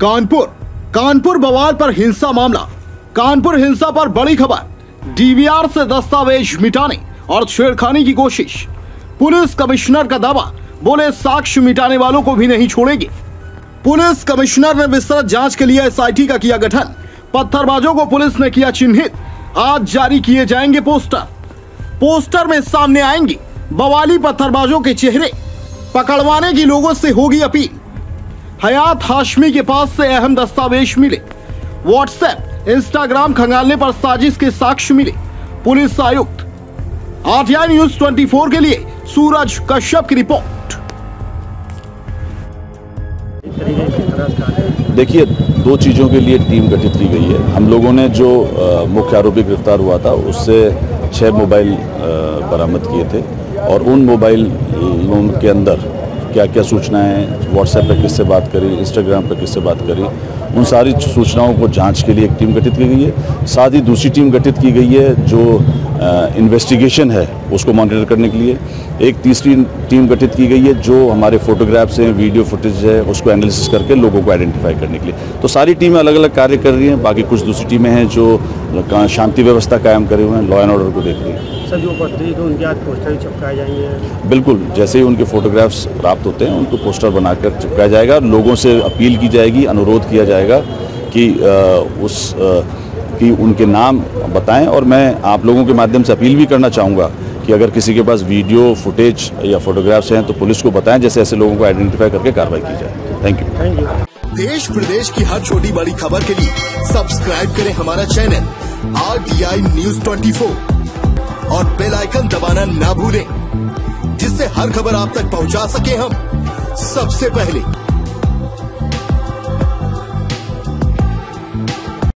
कानपुर बवाल पर हिंसा मामला। कानपुर हिंसा पर बड़ी खबर। डीवीआर से दस्तावेज मिटाने और छेड़खानी की कोशिश। पुलिस कमिश्नर का दावा, बोले साक्ष्य मिटाने वालों को भी नहीं छोड़ेगी। पुलिस कमिश्नर ने विस्तृत जांच के लिए एसआईटी का किया गठन। पत्थरबाजों को पुलिस ने किया चिन्हित। आज जारी किए जाएंगे पोस्टर में सामने आएंगे बवाली पत्थरबाजों के चेहरे। पकड़वाने की लोगों से होगी अपील। हयात हाशमी के पास से अहम दस्तावेज मिले। व्हाट्सएप इंस्टाग्राम खंगालने पर साजिश के साक्ष्य मिले। पुलिस आयुक्त। आरटीआई न्यूज 24 के लिए सूरज कश्यप की रिपोर्ट। देखिए, दो चीज़ों के लिए टीम गठित की गई है। हम लोगों ने जो मुख्य आरोपी गिरफ्तार हुआ था उससे 6 मोबाइल बरामद किए थे और उन मोबाइलों के अंदर क्या क्या सूचनाएं व्हाट्सएप पे किससे बात करी, इंस्टाग्राम पे किससे बात करी, उन सारी सूचनाओं को जांच के लिए एक टीम गठित की गई है। साथ ही दूसरी टीम गठित की गई है जो इन्वेस्टिगेशन है उसको मॉनिटर करने के लिए। एक तीसरी टीम गठित की गई है जो हमारे फोटोग्राफ्स हैं, वीडियो फुटेज है, उसको एनालिसिस करके लोगों को आइडेंटिफाई करने के लिए। तो सारी टीमें अलग अलग कार्य कर रही हैं। बाकी कुछ दूसरी टीमें हैं जो शांति व्यवस्था कायम करे हुए हैं, लॉ एंड ऑर्डर को देख रही हैं। सर, जो पत्री तो उनके आज पोस्टर चिपकाए जाएंगे? बिल्कुल, जैसे ही उनके फोटोग्राफ्स प्राप्त होते हैं उनको पोस्टर बनाकर चिपकाया जाएगा। लोगों से अपील की जाएगी, अनुरोध किया जाएगा कि कि उनके नाम बताएं। और मैं आप लोगों के माध्यम से अपील भी करना चाहूँगा कि अगर किसी के पास वीडियो फुटेज या फोटोग्राफ्स हैं तो पुलिस को बताएं, जैसे ऐसे लोगों को आइडेंटिफाई करके कार्रवाई की जाए। Thank you. देश प्रदेश की हर छोटी बड़ी खबर के लिए सब्सक्राइब करें हमारा चैनल RTI News 24 और बेल आइकन दबाना ना भूलें, जिससे हर खबर आप तक पहुंचा सके हम सबसे पहले।